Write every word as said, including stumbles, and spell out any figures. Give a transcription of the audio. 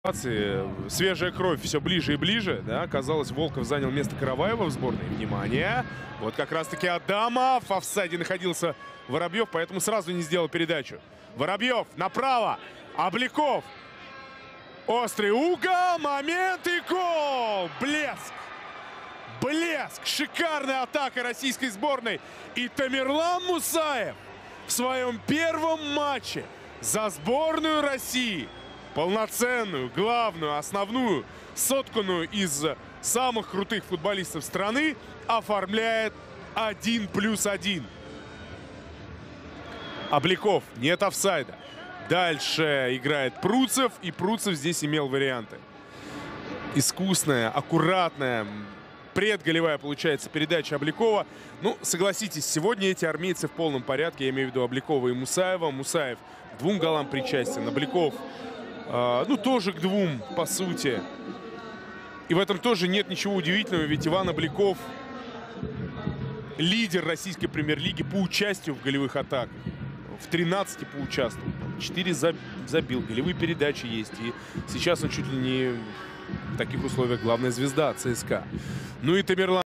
Свежая кровь все ближе и ближе. Да? Казалось, Волков занял место Караваева в сборной. Внимание! Вот как раз-таки Адамов. В офсайде находился Воробьев, поэтому сразу не сделал передачу. Воробьев направо. Обликов. Острый угол. Момент и гол! Блеск! Блеск! Шикарная атака российской сборной. И Тамерлан Мусаев в своем первом матче за сборную России, полноценную, главную, основную, сотканную из самых крутых футболистов страны, оформляет один плюс один. Обликов, нет офсайда. Дальше играет Пруцев, и Пруцев здесь имел варианты. Искусная, аккуратная, предголевая получается передача Обликова. Ну, согласитесь, сегодня эти армейцы в полном порядке. Я имею в виду Обликова и Мусаева. Мусаев к двум голам причастен. Обликов, э, ну, тоже к двум, по сути. И в этом тоже нет ничего удивительного, ведь Иван Обликов лидер российской премьер-лиги по участию в голевых атаках. В тринадцати поучаствовал. четыре забил, голевые передачи есть. И сейчас он чуть ли не в таких условиях главная звезда ЦСКА. Ну и Тамерлан.